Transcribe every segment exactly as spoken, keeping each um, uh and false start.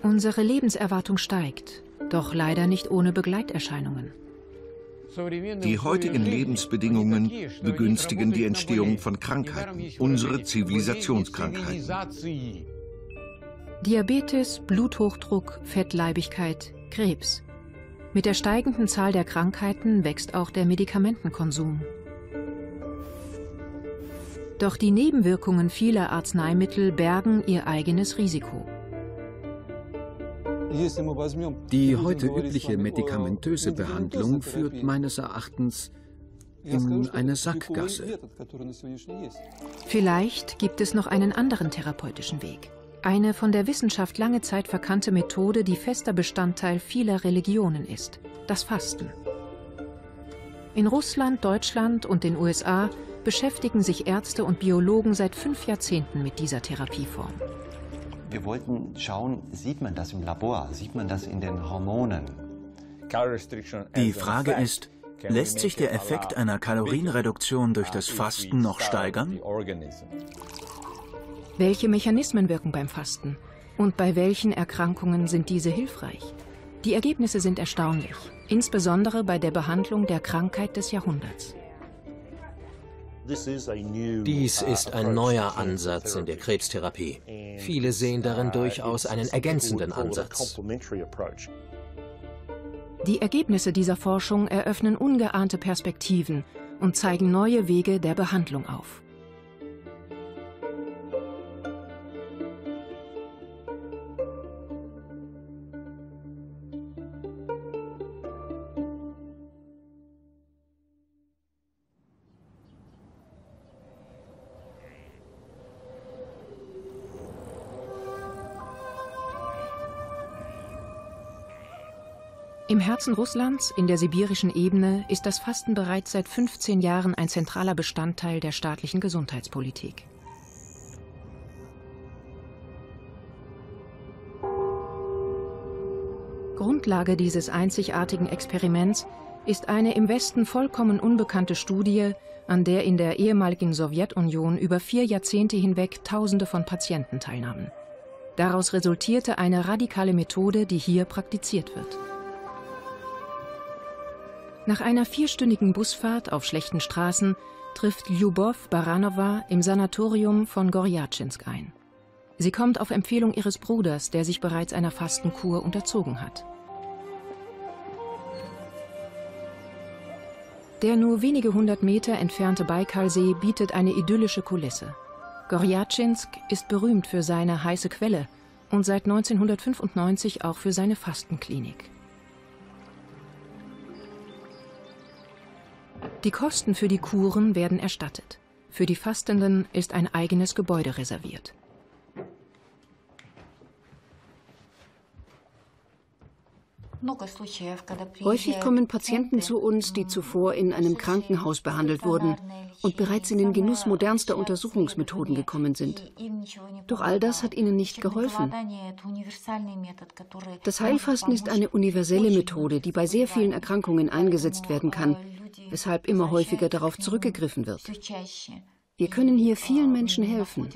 Unsere Lebenserwartung steigt, doch leider nicht ohne Begleiterscheinungen. Die heutigen Lebensbedingungen begünstigen die Entstehung von Krankheiten, unsere Zivilisationskrankheiten. Diabetes, Bluthochdruck, Fettleibigkeit, Krebs. Mit der steigenden Zahl der Krankheiten wächst auch der Medikamentenkonsum. Doch die Nebenwirkungen vieler Arzneimittel bergen ihr eigenes Risiko. Die heute übliche medikamentöse Behandlung führt meines Erachtens in eine Sackgasse. Vielleicht gibt es noch einen anderen therapeutischen Weg. Eine von der Wissenschaft lange Zeit verkannte Methode, die fester Bestandteil vieler Religionen ist: das Fasten. In Russland, Deutschland und den U S A beschäftigen sich Ärzte und Biologen seit fünf Jahrzehnten mit dieser Therapieform. Wir wollten schauen, sieht man das im Labor, sieht man das in den Hormonen? Die Frage ist, lässt sich der Effekt einer Kalorienreduktion durch das Fasten noch steigern? Welche Mechanismen wirken beim Fasten? Und bei welchen Erkrankungen sind diese hilfreich? Die Ergebnisse sind erstaunlich, insbesondere bei der Behandlung der Krankheit des Jahrhunderts. Dies ist ein neuer Ansatz in der Krebstherapie. Viele sehen darin durchaus einen ergänzenden Ansatz. Die Ergebnisse dieser Forschung eröffnen ungeahnte Perspektiven und zeigen neue Wege der Behandlung auf. Im Herzen Russlands, in der sibirischen Ebene, ist das Fasten bereits seit fünfzehn Jahren ein zentraler Bestandteil der staatlichen Gesundheitspolitik. Grundlage dieses einzigartigen Experiments ist eine im Westen vollkommen unbekannte Studie, an der in der ehemaligen Sowjetunion über vier Jahrzehnte hinweg Tausende von Patienten teilnahmen. Daraus resultierte eine radikale Methode, die hier praktiziert wird. Nach einer vierstündigen Busfahrt auf schlechten Straßen trifft Lyubov Baranowa im Sanatorium von Gorjatschinsk ein. Sie kommt auf Empfehlung ihres Bruders, der sich bereits einer Fastenkur unterzogen hat. Der nur wenige hundert Meter entfernte Baikalsee bietet eine idyllische Kulisse. Gorjatschinsk ist berühmt für seine heiße Quelle und seit neunzehnhundertfünfundneunzig auch für seine Fastenklinik. Die Kosten für die Kuren werden erstattet. Für die Fastenden ist ein eigenes Gebäude reserviert. Häufig kommen Patienten zu uns, die zuvor in einem Krankenhaus behandelt wurden und bereits in den Genuss modernster Untersuchungsmethoden gekommen sind. Doch all das hat ihnen nicht geholfen. Das Heilfasten ist eine universelle Methode, die bei sehr vielen Erkrankungen eingesetzt werden kann, weshalb immer häufiger darauf zurückgegriffen wird. Wir können hier vielen Menschen helfen.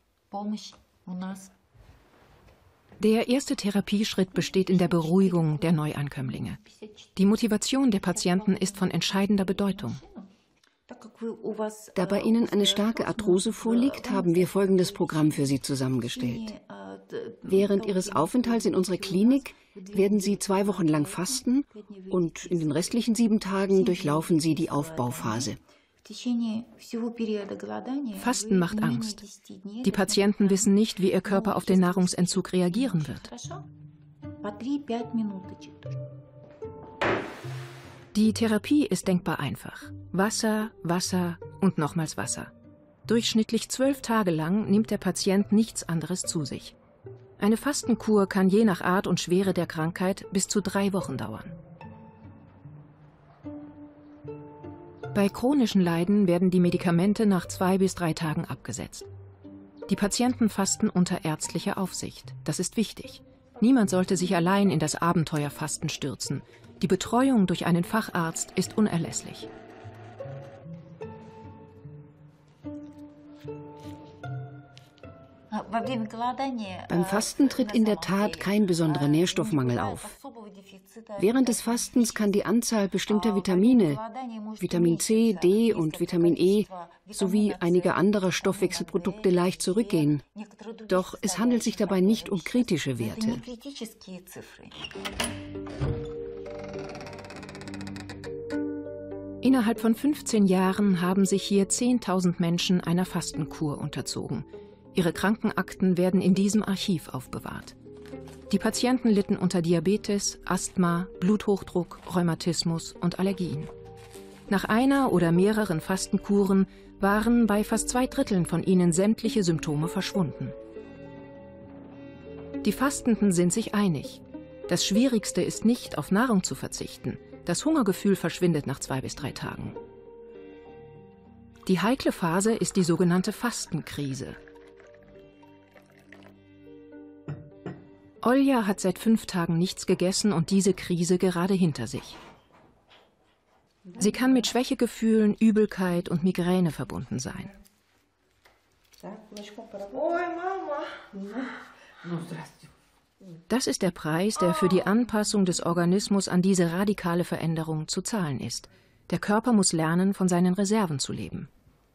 Der erste Therapieschritt besteht in der Beruhigung der Neuankömmlinge. Die Motivation der Patienten ist von entscheidender Bedeutung. Da bei ihnen eine starke Arthrose vorliegt, haben wir folgendes Programm für sie zusammengestellt. Während ihres Aufenthalts in unserer Klinik werden sie zwei Wochen lang fasten und in den restlichen sieben Tagen durchlaufen sie die Aufbauphase. Fasten macht Angst. Die Patienten wissen nicht, wie ihr Körper auf den Nahrungsentzug reagieren wird. Die Therapie ist denkbar einfach. Wasser, Wasser und nochmals Wasser. Durchschnittlich zwölf Tage lang nimmt der Patient nichts anderes zu sich. Eine Fastenkur kann je nach Art und Schwere der Krankheit bis zu drei Wochen dauern. Bei chronischen Leiden werden die Medikamente nach zwei bis drei Tagen abgesetzt. Die Patienten fasten unter ärztlicher Aufsicht. Das ist wichtig. Niemand sollte sich allein in das Abenteuerfasten stürzen. Die Betreuung durch einen Facharzt ist unerlässlich. Beim Fasten tritt in der Tat kein besonderer Nährstoffmangel auf. Während des Fastens kann die Anzahl bestimmter Vitamine, Vitamin C, D und Vitamin E sowie einiger anderer Stoffwechselprodukte leicht zurückgehen. Doch es handelt sich dabei nicht um kritische Werte. Innerhalb von fünfzehn Jahren haben sich hier zehntausend Menschen einer Fastenkur unterzogen. Ihre Krankenakten werden in diesem Archiv aufbewahrt. Die Patienten litten unter Diabetes, Asthma, Bluthochdruck, Rheumatismus und Allergien. Nach einer oder mehreren Fastenkuren waren bei fast zwei Dritteln von ihnen sämtliche Symptome verschwunden. Die Fastenden sind sich einig. Das Schwierigste ist nicht, auf Nahrung zu verzichten. Das Hungergefühl verschwindet nach zwei bis drei Tagen. Die heikle Phase ist die sogenannte Fastenkrise. Olja hat seit fünf Tagen nichts gegessen und diese Krise gerade hinter sich. Sie kann mit Schwächegefühlen, Übelkeit und Migräne verbunden sein. Das ist der Preis, der für die Anpassung des Organismus an diese radikale Veränderung zu zahlen ist. Der Körper muss lernen, von seinen Reserven zu leben.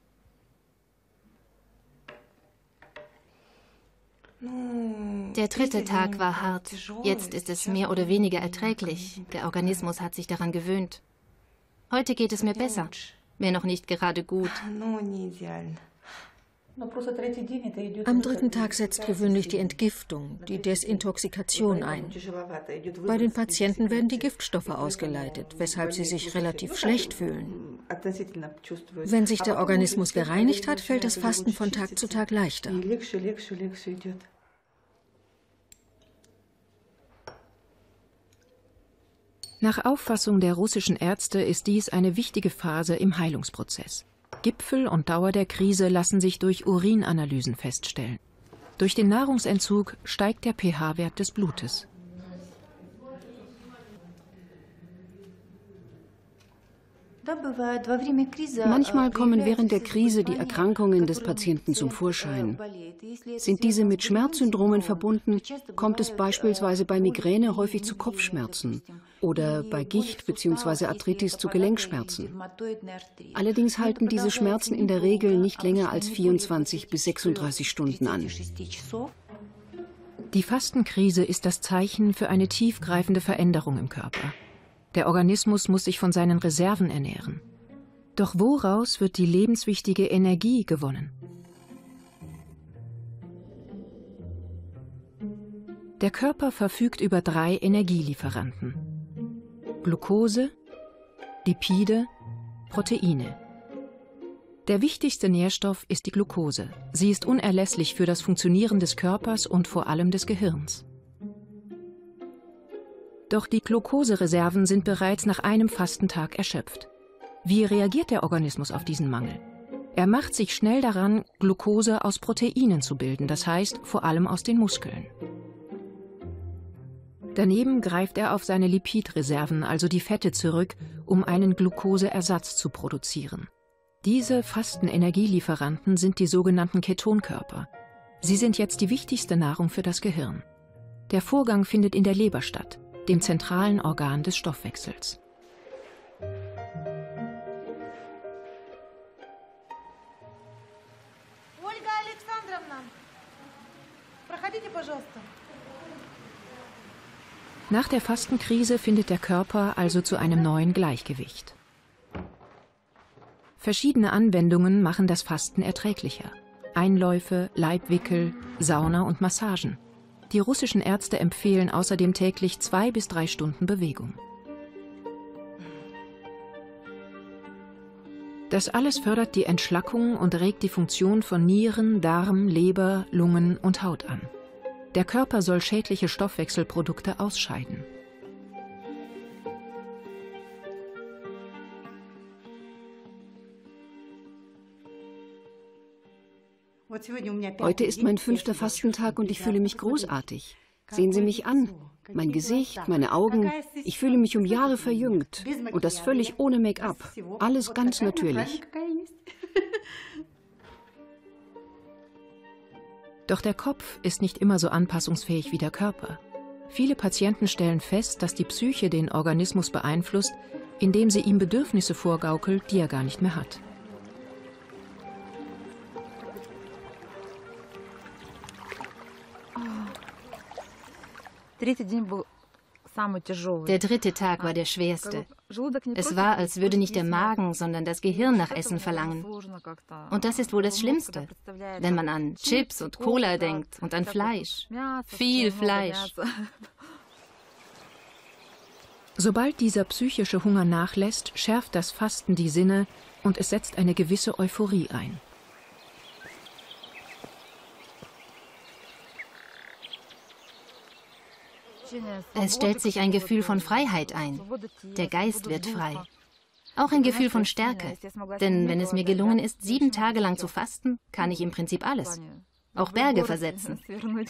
Der dritte Tag war hart. Jetzt ist es mehr oder weniger erträglich. Der Organismus hat sich daran gewöhnt. Heute geht es mir besser. Mir noch nicht gerade gut. Am dritten Tag setzt gewöhnlich die Entgiftung, die Desintoxikation ein. Bei den Patienten werden die Giftstoffe ausgeleitet, weshalb sie sich relativ schlecht fühlen. Wenn sich der Organismus gereinigt hat, fällt das Fasten von Tag zu Tag leichter. Nach Auffassung der russischen Ärzte ist dies eine wichtige Phase im Heilungsprozess. Gipfel und Dauer der Krise lassen sich durch Urinanalysen feststellen. Durch den Nahrungsentzug steigt der pH-Wert des Blutes. Manchmal kommen während der Krise die Erkrankungen des Patienten zum Vorschein. Sind diese mit Schmerzsyndromen verbunden, kommt es beispielsweise bei Migräne häufig zu Kopfschmerzen oder bei Gicht bzw. Arthritis zu Gelenkschmerzen. Allerdings halten diese Schmerzen in der Regel nicht länger als vierundzwanzig bis sechsunddreißig Stunden an. Die Fastenkrise ist das Zeichen für eine tiefgreifende Veränderung im Körper. Der Organismus muss sich von seinen Reserven ernähren. Doch woraus wird die lebenswichtige Energie gewonnen? Der Körper verfügt über drei Energielieferanten: Glucose, Lipide, Proteine. Der wichtigste Nährstoff ist die Glucose. Sie ist unerlässlich für das Funktionieren des Körpers und vor allem des Gehirns. Doch die Glukosereserven sind bereits nach einem Fastentag erschöpft. Wie reagiert der Organismus auf diesen Mangel? Er macht sich schnell daran, Glucose aus Proteinen zu bilden, das heißt vor allem aus den Muskeln. Daneben greift er auf seine Lipidreserven, also die Fette, zurück, um einen Glukoseersatz zu produzieren. Diese Fastenenergielieferanten sind die sogenannten Ketonkörper. Sie sind jetzt die wichtigste Nahrung für das Gehirn. Der Vorgang findet in der Leber statt, dem zentralen Organ des Stoffwechsels. Olga Alexandrovna, проходите, пожалуйста. Nach der Fastenkrise findet der Körper also zu einem neuen Gleichgewicht. Verschiedene Anwendungen machen das Fasten erträglicher. Einläufe, Leibwickel, Sauna und Massagen. Die russischen Ärzte empfehlen außerdem täglich zwei bis drei Stunden Bewegung. Das alles fördert die Entschlackung und regt die Funktion von Nieren, Darm, Leber, Lungen und Haut an. Der Körper soll schädliche Stoffwechselprodukte ausscheiden. Heute ist mein fünfter Fastentag und ich fühle mich großartig. Sehen Sie mich an. Mein Gesicht, meine Augen. Ich fühle mich um Jahre verjüngt. Und das völlig ohne Make-up. Alles ganz natürlich. Doch der Kopf ist nicht immer so anpassungsfähig wie der Körper. Viele Patienten stellen fest, dass die Psyche den Organismus beeinflusst, indem sie ihm Bedürfnisse vorgaukelt, die er gar nicht mehr hat. Der dritte Tag war der schwerste. Es war, als würde nicht der Magen, sondern das Gehirn nach Essen verlangen. Und das ist wohl das Schlimmste, wenn man an Chips und Cola denkt und an Fleisch. Viel Fleisch. Sobald dieser psychische Hunger nachlässt, schärft das Fasten die Sinne und es setzt eine gewisse Euphorie ein. Es stellt sich ein Gefühl von Freiheit ein. Der Geist wird frei. Auch ein Gefühl von Stärke. Denn wenn es mir gelungen ist, sieben Tage lang zu fasten, kann ich im Prinzip alles. Auch Berge versetzen.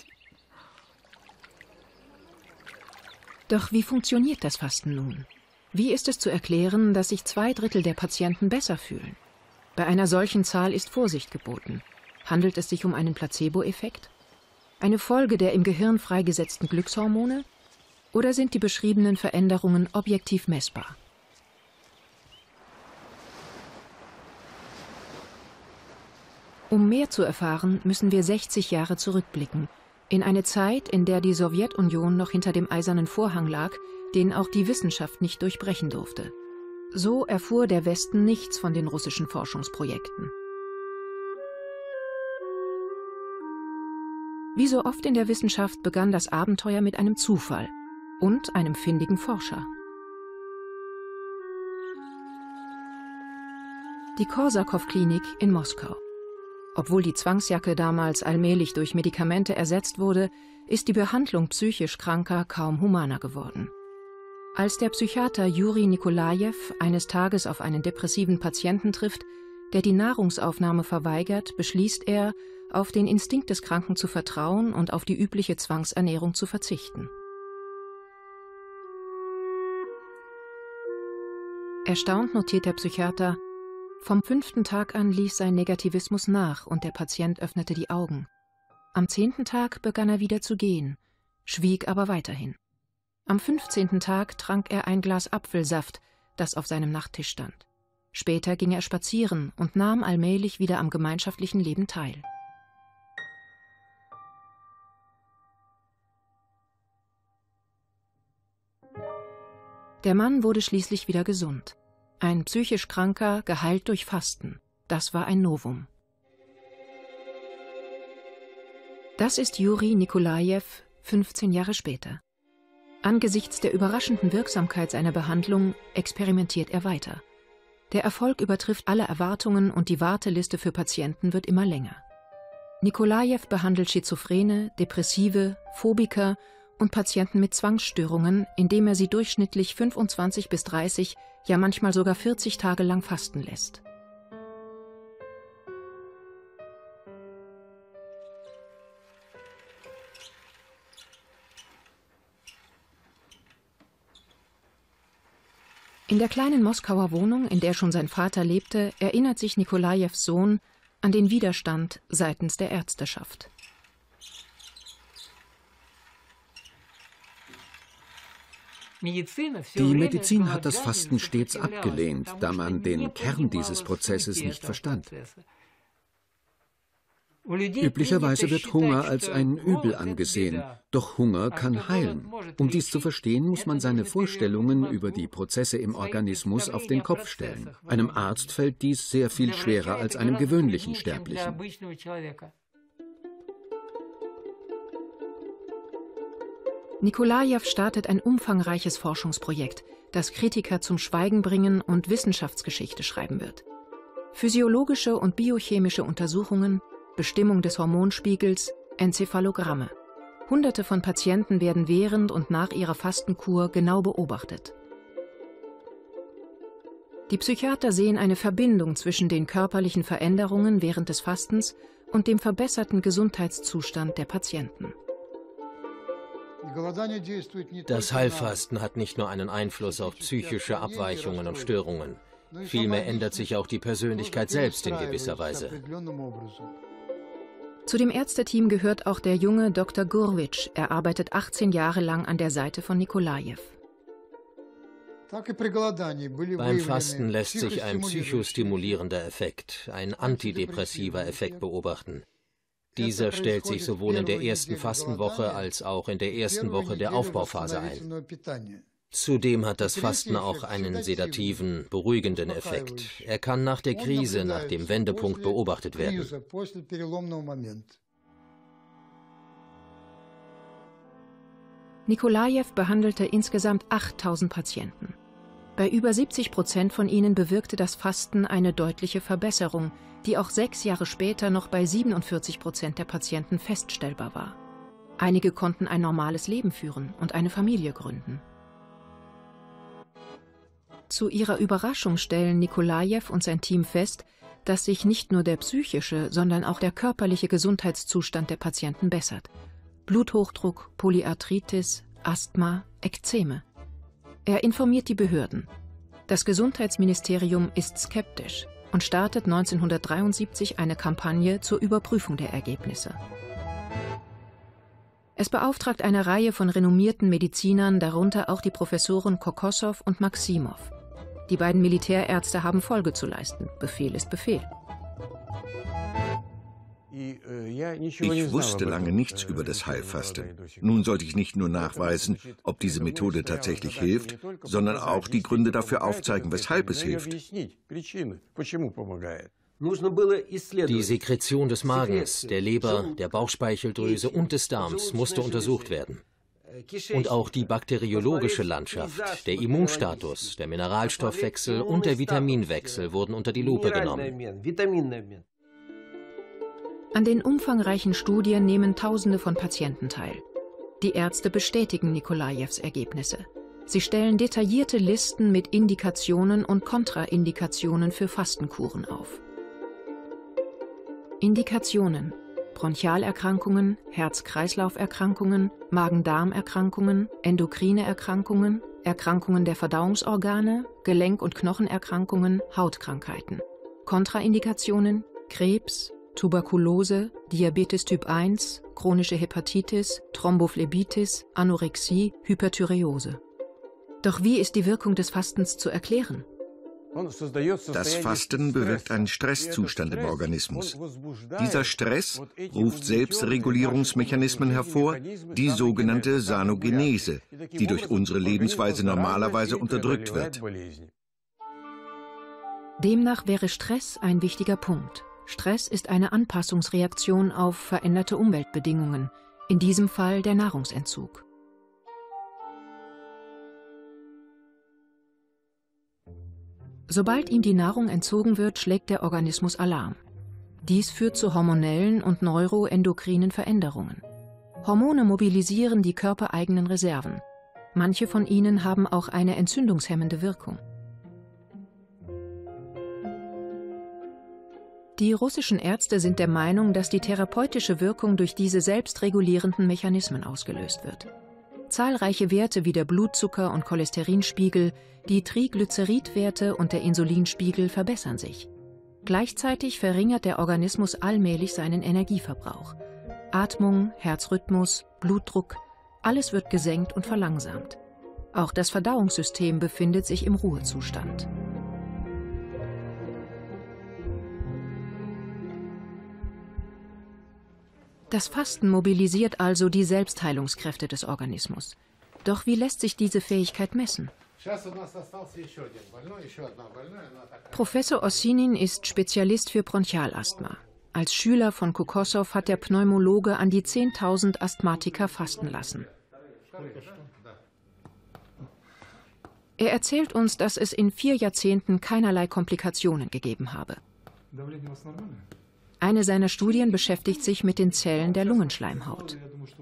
Doch wie funktioniert das Fasten nun? Wie ist es zu erklären, dass sich zwei Drittel der Patienten besser fühlen? Bei einer solchen Zahl ist Vorsicht geboten. Handelt es sich um einen Placebo-Effekt? Eine Folge der im Gehirn freigesetzten Glückshormone? Oder sind die beschriebenen Veränderungen objektiv messbar? Um mehr zu erfahren, müssen wir sechzig Jahre zurückblicken, in eine Zeit, in der die Sowjetunion noch hinter dem eisernen Vorhang lag, den auch die Wissenschaft nicht durchbrechen durfte. So erfuhr der Westen nichts von den russischen Forschungsprojekten. Wie so oft in der Wissenschaft begann das Abenteuer mit einem Zufall und einem findigen Forscher. Die Korsakow-Klinik in Moskau. Obwohl die Zwangsjacke damals allmählich durch Medikamente ersetzt wurde, ist die Behandlung psychisch Kranker kaum humaner geworden. Als der Psychiater Juri Nikolajew eines Tages auf einen depressiven Patienten trifft, der die Nahrungsaufnahme verweigert, beschließt er, auf den Instinkt des Kranken zu vertrauen und auf die übliche Zwangsernährung zu verzichten. Erstaunt notiert der Psychiater: Vom fünften Tag an ließ sein Negativismus nach und der Patient öffnete die Augen. Am zehnten Tag begann er wieder zu gehen, schwieg aber weiterhin. Am fünfzehnten Tag trank er ein Glas Apfelsaft, das auf seinem Nachttisch stand. Später ging er spazieren und nahm allmählich wieder am gemeinschaftlichen Leben teil. Der Mann wurde schließlich wieder gesund. Ein psychisch Kranker, geheilt durch Fasten. Das war ein Novum. Das ist Juri Nikolajew fünfzehn Jahre später. Angesichts der überraschenden Wirksamkeit seiner Behandlung experimentiert er weiter. Der Erfolg übertrifft alle Erwartungen und die Warteliste für Patienten wird immer länger. Nikolajew behandelt Schizophrene, Depressive, Phobiker und Patienten mit Zwangsstörungen, indem er sie durchschnittlich fünfundzwanzig bis dreißig, ja manchmal sogar vierzig Tage lang fasten lässt. In der kleinen Moskauer Wohnung, in der schon sein Vater lebte, erinnert sich Nikolajews Sohn an den Widerstand seitens der Ärzteschaft. Die Medizin hat das Fasten stets abgelehnt, da man den Kern dieses Prozesses nicht verstand. Üblicherweise wird Hunger als ein Übel angesehen, doch Hunger kann heilen. Um dies zu verstehen, muss man seine Vorstellungen über die Prozesse im Organismus auf den Kopf stellen. Einem Arzt fällt dies sehr viel schwerer als einem gewöhnlichen Sterblichen. Nikolajew startet ein umfangreiches Forschungsprojekt, das Kritiker zum Schweigen bringen und Wissenschaftsgeschichte schreiben wird. Physiologische und biochemische Untersuchungen, Bestimmung des Hormonspiegels, Enzephalogramme. Hunderte von Patienten werden während und nach ihrer Fastenkur genau beobachtet. Die Psychiater sehen eine Verbindung zwischen den körperlichen Veränderungen während des Fastens und dem verbesserten Gesundheitszustand der Patienten. Das Heilfasten hat nicht nur einen Einfluss auf psychische Abweichungen und Störungen. Vielmehr ändert sich auch die Persönlichkeit selbst in gewisser Weise. Zu dem Ärzteteam gehört auch der junge Doktor Gurwitsch. Er arbeitet achtzehn Jahre lang an der Seite von Nikolajew. Beim Fasten lässt sich ein psychostimulierender Effekt, ein antidepressiver Effekt beobachten. Dieser stellt sich sowohl in der ersten Fastenwoche als auch in der ersten Woche der Aufbauphase ein. Zudem hat das Fasten auch einen sedativen, beruhigenden Effekt. Er kann nach der Krise, nach dem Wendepunkt beobachtet werden. Nikolajew behandelte insgesamt achttausend Patienten. Bei über siebzig Prozent von ihnen bewirkte das Fasten eine deutliche Verbesserung, die auch sechs Jahre später noch bei siebenundvierzig Prozent der Patienten feststellbar war. Einige konnten ein normales Leben führen und eine Familie gründen. Zu ihrer Überraschung stellen Nikolajew und sein Team fest, dass sich nicht nur der psychische, sondern auch der körperliche Gesundheitszustand der Patienten bessert. Bluthochdruck, Polyarthritis, Asthma, Ekzeme. Er informiert die Behörden. Das Gesundheitsministerium ist skeptisch und startet neunzehnhundertdreiundsiebzig eine Kampagne zur Überprüfung der Ergebnisse. Es beauftragt eine Reihe von renommierten Medizinern, darunter auch die Professoren Kokossow und Maximow. Die beiden Militärärzte haben Folge zu leisten. Befehl ist Befehl. Ich wusste lange nichts über das Heilfasten. Nun sollte ich nicht nur nachweisen, ob diese Methode tatsächlich hilft, sondern auch die Gründe dafür aufzeigen, weshalb es hilft. Die Sekretion des Magens, der Leber, der Bauchspeicheldrüse und des Darms musste untersucht werden. Und auch die bakteriologische Landschaft, der Immunstatus, der Mineralstoffwechsel und der Vitaminwechsel wurden unter die Lupe genommen. An den umfangreichen Studien nehmen Tausende von Patienten teil. Die Ärzte bestätigen Nikolajews Ergebnisse. Sie stellen detaillierte Listen mit Indikationen und Kontraindikationen für Fastenkuren auf. Indikationen: Bronchialerkrankungen, Herz-Kreislauf-Erkrankungen, Magen-Darm-Erkrankungen, endokrine Erkrankungen, Erkrankungen der Verdauungsorgane, Gelenk- und Knochenerkrankungen, Hautkrankheiten. Kontraindikationen: Krebs, Tuberkulose, Diabetes Typ eins, chronische Hepatitis, Thrombophlebitis, Anorexie, Hyperthyreose. Doch wie ist die Wirkung des Fastens zu erklären? Das Fasten bewirkt einen Stresszustand im Organismus. Dieser Stress ruft Selbstregulierungsmechanismen hervor, die sogenannte Sanogenese, die durch unsere Lebensweise normalerweise unterdrückt wird. Demnach wäre Stress ein wichtiger Punkt. Stress ist eine Anpassungsreaktion auf veränderte Umweltbedingungen, in diesem Fall der Nahrungsentzug. Sobald ihm die Nahrung entzogen wird, schlägt der Organismus Alarm. Dies führt zu hormonellen und neuroendokrinen Veränderungen. Hormone mobilisieren die körpereigenen Reserven. Manche von ihnen haben auch eine entzündungshemmende Wirkung. Die russischen Ärzte sind der Meinung, dass die therapeutische Wirkung durch diese selbstregulierenden Mechanismen ausgelöst wird. Zahlreiche Werte wie der Blutzucker- und Cholesterinspiegel, die Triglyceridwerte und der Insulinspiegel verbessern sich. Gleichzeitig verringert der Organismus allmählich seinen Energieverbrauch. Atmung, Herzrhythmus, Blutdruck, alles wird gesenkt und verlangsamt. Auch das Verdauungssystem befindet sich im Ruhezustand. Das Fasten mobilisiert also die Selbstheilungskräfte des Organismus. Doch wie lässt sich diese Fähigkeit messen? Professor Ossinin ist Spezialist für Bronchialasthma. Als Schüler von Kokossow hat der Pneumologe an die zehntausend Asthmatiker fasten lassen. Er erzählt uns, dass es in vier Jahrzehnten keinerlei Komplikationen gegeben habe. Eine seiner Studien beschäftigt sich mit den Zellen der Lungenschleimhaut.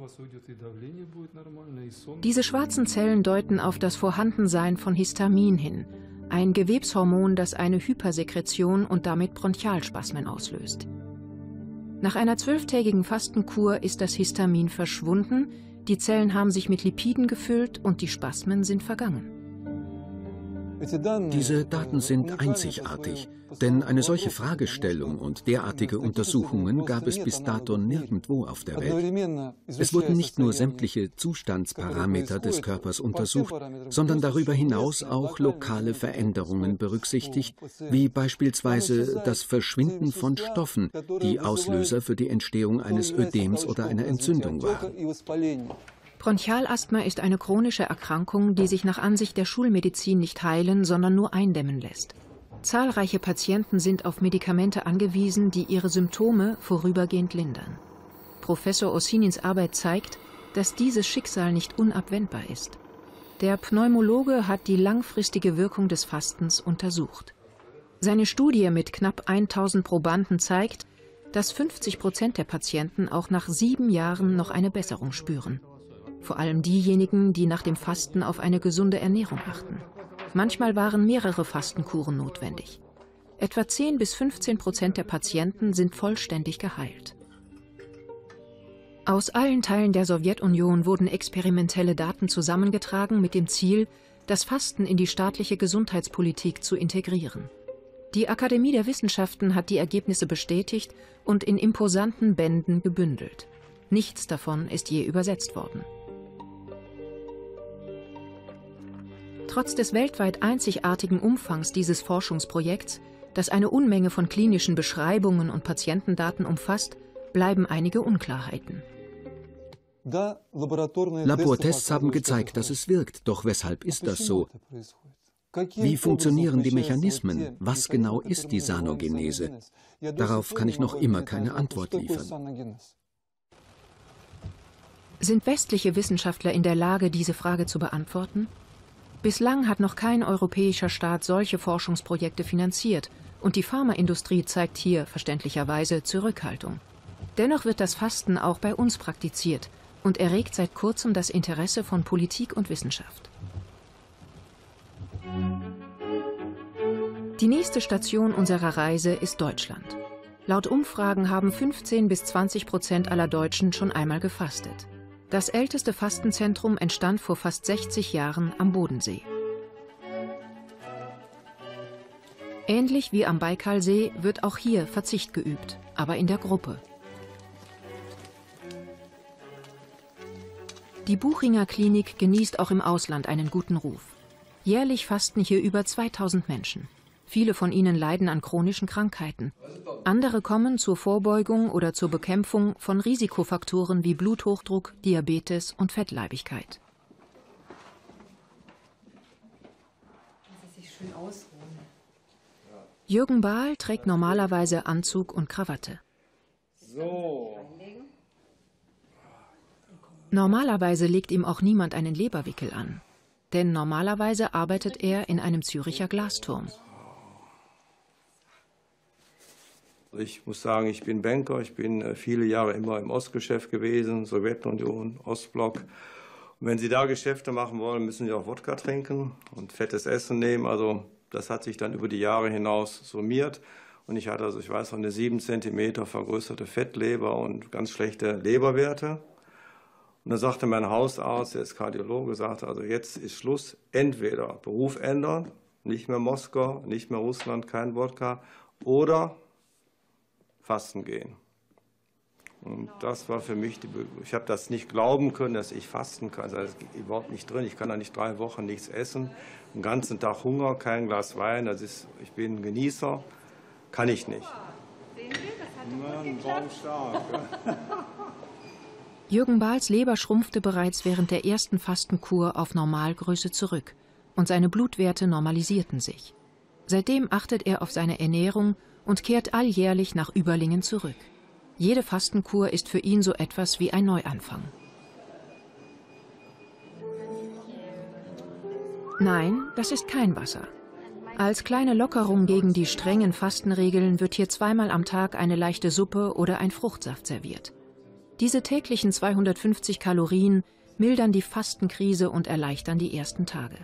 Diese schwarzen Zellen deuten auf das Vorhandensein von Histamin hin, ein Gewebshormon, das eine Hypersekretion und damit Bronchialspasmen auslöst. Nach einer zwölftägigen Fastenkur ist das Histamin verschwunden, die Zellen haben sich mit Lipiden gefüllt und die Spasmen sind vergangen. Diese Daten sind einzigartig, denn eine solche Fragestellung und derartige Untersuchungen gab es bis dato nirgendwo auf der Welt. Es wurden nicht nur sämtliche Zustandsparameter des Körpers untersucht, sondern darüber hinaus auch lokale Veränderungen berücksichtigt, wie beispielsweise das Verschwinden von Stoffen, die Auslöser für die Entstehung eines Ödems oder einer Entzündung waren. Bronchialasthma ist eine chronische Erkrankung, die sich nach Ansicht der Schulmedizin nicht heilen, sondern nur eindämmen lässt. Zahlreiche Patienten sind auf Medikamente angewiesen, die ihre Symptome vorübergehend lindern. Professor Ossinins Arbeit zeigt, dass dieses Schicksal nicht unabwendbar ist. Der Pneumologe hat die langfristige Wirkung des Fastens untersucht. Seine Studie mit knapp tausend Probanden zeigt, dass fünfzig Prozent der Patienten auch nach sieben Jahren noch eine Besserung spüren. Vor allem diejenigen, die nach dem Fasten auf eine gesunde Ernährung achten. Manchmal waren mehrere Fastenkuren notwendig. Etwa zehn bis fünfzehn Prozent der Patienten sind vollständig geheilt. Aus allen Teilen der Sowjetunion wurden experimentelle Daten zusammengetragen mit dem Ziel, das Fasten in die staatliche Gesundheitspolitik zu integrieren. Die Akademie der Wissenschaften hat die Ergebnisse bestätigt und in imposanten Bänden gebündelt. Nichts davon ist je übersetzt worden. Trotz des weltweit einzigartigen Umfangs dieses Forschungsprojekts, das eine Unmenge von klinischen Beschreibungen und Patientendaten umfasst, bleiben einige Unklarheiten. Labortests haben gezeigt, dass es wirkt. Doch weshalb ist das so? Wie funktionieren die Mechanismen? Was genau ist die Sanogenese? Darauf kann ich noch immer keine Antwort liefern. Sind westliche Wissenschaftler in der Lage, diese Frage zu beantworten? Bislang hat noch kein europäischer Staat solche Forschungsprojekte finanziert und die Pharmaindustrie zeigt hier verständlicherweise Zurückhaltung. Dennoch wird das Fasten auch bei uns praktiziert und erregt seit kurzem das Interesse von Politik und Wissenschaft. Die nächste Station unserer Reise ist Deutschland. Laut Umfragen haben fünfzehn bis zwanzig Prozent aller Deutschen schon einmal gefastet. Das älteste Fastenzentrum entstand vor fast sechzig Jahren am Bodensee. Ähnlich wie am Baikalsee wird auch hier Verzicht geübt, aber in der Gruppe. Die Buchinger Klinik genießt auch im Ausland einen guten Ruf. Jährlich fasten hier über zweitausend Menschen. Viele von ihnen leiden an chronischen Krankheiten. Andere kommen zur Vorbeugung oder zur Bekämpfung von Risikofaktoren wie Bluthochdruck, Diabetes und Fettleibigkeit. Jürgen Bahl trägt normalerweise Anzug und Krawatte. Normalerweise legt ihm auch niemand einen Leberwickel an. Denn normalerweise arbeitet er in einem Züricher Glasturm. Ich muss sagen, ich bin Banker, ich bin viele Jahre immer im Ostgeschäft gewesen, Sowjetunion, Ostblock. Und wenn Sie da Geschäfte machen wollen, müssen Sie auch Wodka trinken und fettes Essen nehmen. Also das hat sich dann über die Jahre hinaus summiert. Und ich hatte, also ich weiß noch, eine sieben Zentimeter vergrößerte Fettleber und ganz schlechte Leberwerte. Und dann sagte mein Hausarzt, der ist Kardiologe, sagte, also jetzt ist Schluss, entweder Beruf ändern, nicht mehr Moskau, nicht mehr Russland, kein Wodka, oder Fasten gehen. Und das war für mich, die Be ich habe das nicht glauben können, dass ich fasten kann. Also das ist überhaupt nicht drin. Ich kann da nicht drei Wochen nichts essen, den ganzen Tag Hunger, kein Glas Wein. Das ist, ich bin ein Genießer, kann ich nicht. Jürgen Bahls Leber schrumpfte bereits während der ersten Fastenkur auf Normalgröße zurück und seine Blutwerte normalisierten sich. Seitdem achtet er auf seine Ernährung und kehrt alljährlich nach Überlingen zurück. Jede Fastenkur ist für ihn so etwas wie ein Neuanfang. Nein, das ist kein Wasser. Als kleine Lockerung gegen die strengen Fastenregeln wird hier zweimal am Tag eine leichte Suppe oder ein Fruchtsaft serviert. Diese täglichen zweihundertfünfzig Kalorien mildern die Fastenkrise und erleichtern die ersten Tage.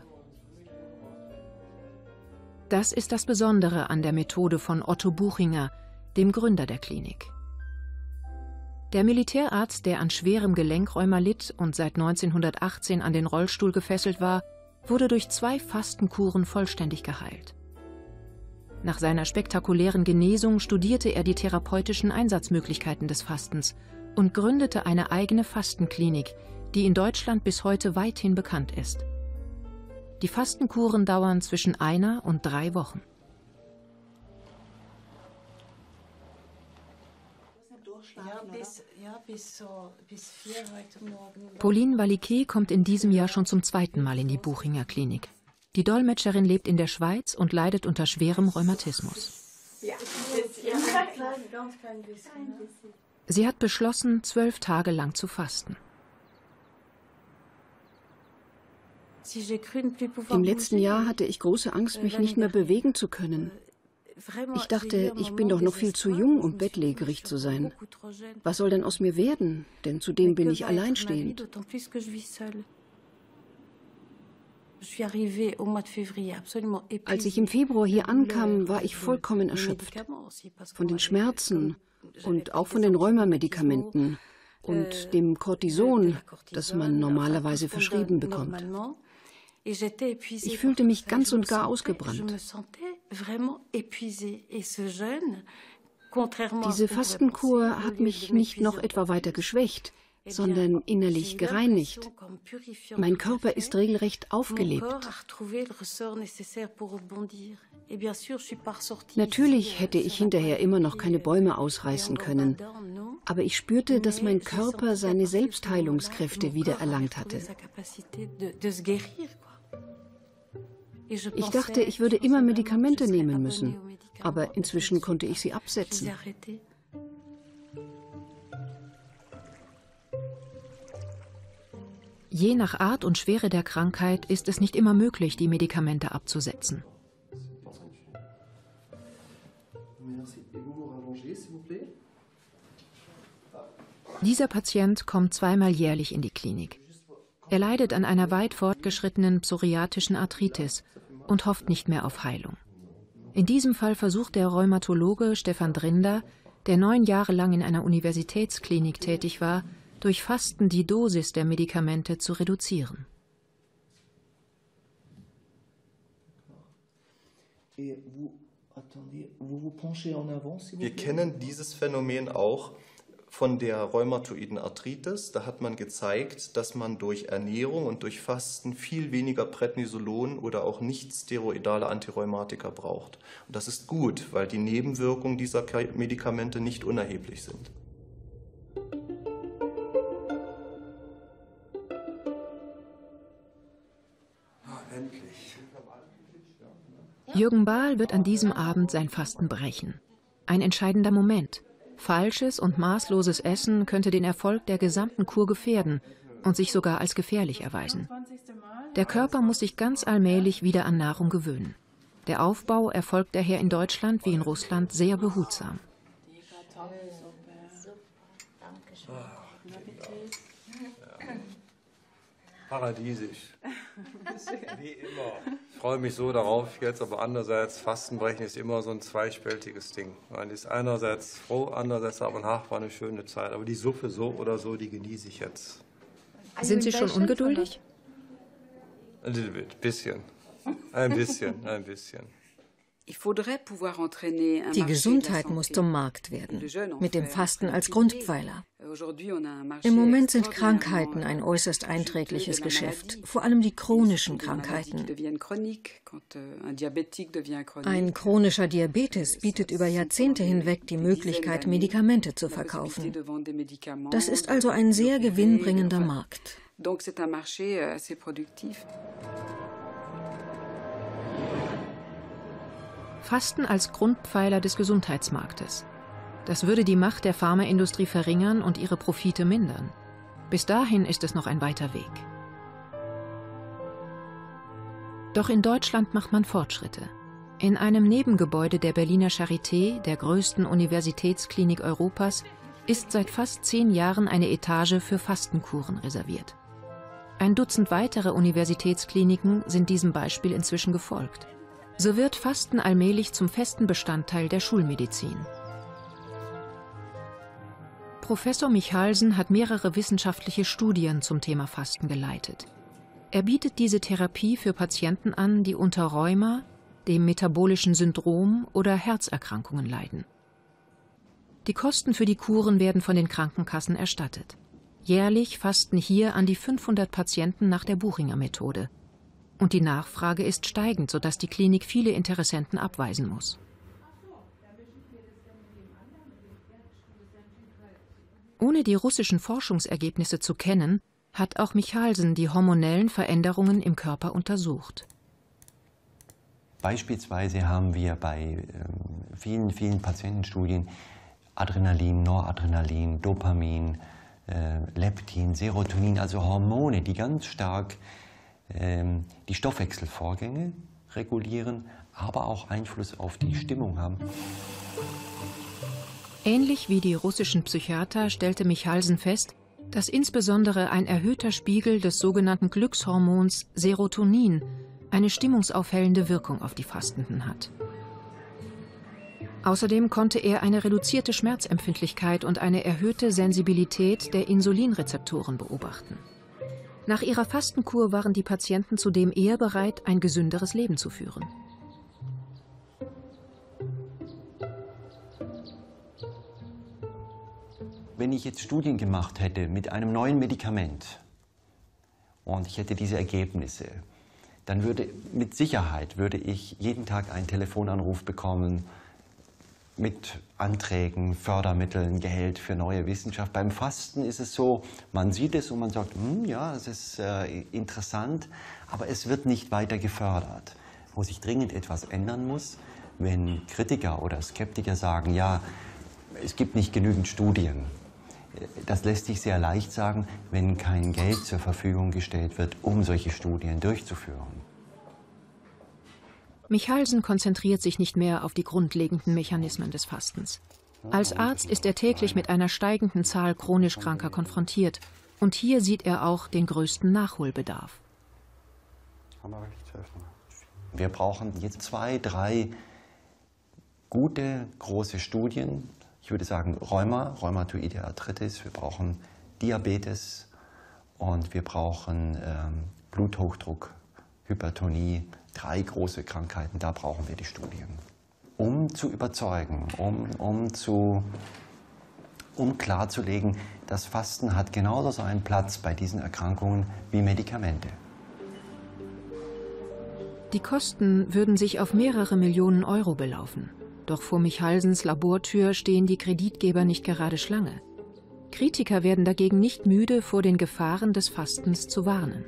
Das ist das Besondere an der Methode von Otto Buchinger, dem Gründer der Klinik. Der Militärarzt, der an schwerem Gelenkrheuma litt und seit neunzehnhundertachtzehn an den Rollstuhl gefesselt war, wurde durch zwei Fastenkuren vollständig geheilt. Nach seiner spektakulären Genesung studierte er die therapeutischen Einsatzmöglichkeiten des Fastens und gründete eine eigene Fastenklinik, die in Deutschland bis heute weithin bekannt ist. Die Fastenkuren dauern zwischen einer und drei Wochen. Pauline Valiquet kommt in diesem Jahr schon zum zweiten Mal in die Buchinger Klinik. Die Dolmetscherin lebt in der Schweiz und leidet unter schwerem Rheumatismus. Sie hat beschlossen, zwölf Tage lang zu fasten. Im letzten Jahr hatte ich große Angst, mich nicht mehr bewegen zu können. Ich dachte, ich bin doch noch viel zu jung, um bettlägerig zu sein. Was soll denn aus mir werden? Denn zudem bin ich alleinstehend. Als ich im Februar hier ankam, war ich vollkommen erschöpft. Von den Schmerzen und auch von den Rheumamedikamenten und dem Cortison, das man normalerweise verschrieben bekommt. Ich fühlte mich ganz und gar ausgebrannt. Diese Fastenkur hat mich nicht noch etwa weiter geschwächt, sondern innerlich gereinigt. Mein Körper ist regelrecht aufgelebt. Natürlich hätte ich hinterher immer noch keine Bäume ausreißen können, aber ich spürte, dass mein Körper seine Selbstheilungskräfte wiedererlangt hatte. Ich dachte, ich würde immer Medikamente nehmen müssen, aber inzwischen konnte ich sie absetzen. Je nach Art und Schwere der Krankheit ist es nicht immer möglich, die Medikamente abzusetzen. Dieser Patient kommt zweimal jährlich in die Klinik. Er leidet an einer weit fortgeschrittenen psoriatischen Arthritis und hofft nicht mehr auf Heilung. In diesem Fall versucht der Rheumatologe Stefan Drinder, der neun Jahre lang in einer Universitätsklinik tätig war, durch Fasten die Dosis der Medikamente zu reduzieren. Wir kennen dieses Phänomen auch von der rheumatoiden Arthritis. Da hat man gezeigt, dass man durch Ernährung und durch Fasten viel weniger Prednisolon oder auch nicht steroidale Antirheumatika braucht. Und das ist gut, weil die Nebenwirkungen dieser Medikamente nicht unerheblich sind. Jürgen Bahl wird an diesem Abend sein Fasten brechen. Ein entscheidender Moment. Falsches und maßloses Essen könnte den Erfolg der gesamten Kur gefährden und sich sogar als gefährlich erweisen. Der Körper muss sich ganz allmählich wieder an Nahrung gewöhnen. Der Aufbau erfolgt daher in Deutschland wie in Russland sehr behutsam. Paradiesisch. Wie immer. Ich freue mich so darauf jetzt, aber andererseits, Fastenbrechen ist immer so ein zweispältiges Ding. Man ist einerseits froh, andererseits aber nach war eine schöne Zeit. Aber die Suppe so oder so, die genieße ich jetzt. Sind Sie schon ungeduldig? Ein bisschen. Ein bisschen, ein bisschen. Die Gesundheit muss zum Markt werden, mit dem Fasten als Grundpfeiler. Im Moment sind Krankheiten ein äußerst einträgliches Geschäft, vor allem die chronischen Krankheiten. Ein chronischer Diabetes bietet über Jahrzehnte hinweg die Möglichkeit, Medikamente zu verkaufen. Das ist also ein sehr gewinnbringender Markt. Fasten als Grundpfeiler des Gesundheitsmarktes. Das würde die Macht der Pharmaindustrie verringern und ihre Profite mindern. Bis dahin ist es noch ein weiter Weg. Doch in Deutschland macht man Fortschritte. In einem Nebengebäude der Berliner Charité, der größten Universitätsklinik Europas, ist seit fast zehn Jahren eine Etage für Fastenkuren reserviert. Ein Dutzend weitere Universitätskliniken sind diesem Beispiel inzwischen gefolgt. So wird Fasten allmählich zum festen Bestandteil der Schulmedizin. Professor Michalsen hat mehrere wissenschaftliche Studien zum Thema Fasten geleitet. Er bietet diese Therapie für Patienten an, die unter Rheuma, dem metabolischen Syndrom oder Herzerkrankungen leiden. Die Kosten für die Kuren werden von den Krankenkassen erstattet. Jährlich fasten hier an die fünfhundert Patienten nach der Buchinger-Methode. Und die Nachfrage ist steigend, sodass die Klinik viele Interessenten abweisen muss. Ohne die russischen Forschungsergebnisse zu kennen, hat auch Michalsen die hormonellen Veränderungen im Körper untersucht. Beispielsweise haben wir bei vielen, vielen Patientenstudien Adrenalin, Noradrenalin, Dopamin, äh, Leptin, Serotonin, also Hormone, die ganz stark äh, die Stoffwechselvorgänge regulieren, aber auch Einfluss auf die Stimmung haben. Ähnlich wie die russischen Psychiater stellte Michalsen fest, dass insbesondere ein erhöhter Spiegel des sogenannten Glückshormons Serotonin eine stimmungsaufhellende Wirkung auf die Fastenden hat. Außerdem konnte er eine reduzierte Schmerzempfindlichkeit und eine erhöhte Sensibilität der Insulinrezeptoren beobachten. Nach ihrer Fastenkur waren die Patienten zudem eher bereit, ein gesünderes Leben zu führen. Wenn ich jetzt Studien gemacht hätte mit einem neuen Medikament und ich hätte diese Ergebnisse, dann würde mit Sicherheit würde ich jeden Tag einen Telefonanruf bekommen mit Anträgen, Fördermitteln, Geld für neue Wissenschaft. Beim Fasten ist es so, man sieht es und man sagt, hm, ja, es ist äh, interessant, aber es wird nicht weiter gefördert. Wo sich dringend etwas ändern muss, wenn Kritiker oder Skeptiker sagen, ja, es gibt nicht genügend Studien. Das lässt sich sehr leicht sagen, wenn kein Geld zur Verfügung gestellt wird, um solche Studien durchzuführen. Michalsen konzentriert sich nicht mehr auf die grundlegenden Mechanismen des Fastens. Als Arzt ist er täglich mit einer steigenden Zahl chronisch Kranker konfrontiert. Und hier sieht er auch den größten Nachholbedarf. Wir brauchen jetzt zwei, drei gute, große Studien. Ich würde sagen Rheuma, Rheumatoide Arthritis. Wir brauchen Diabetes und wir brauchen ähm, Bluthochdruck, Hypertonie. Drei große Krankheiten, da brauchen wir die Studien. Um zu überzeugen, um, um, zu, um klarzulegen, das Fasten hat genauso seinen Platz bei diesen Erkrankungen wie Medikamente. Die Kosten würden sich auf mehrere Millionen Euro belaufen. Doch vor Michalsens Labortür stehen die Kreditgeber nicht gerade Schlange. Kritiker werden dagegen nicht müde, vor den Gefahren des Fastens zu warnen.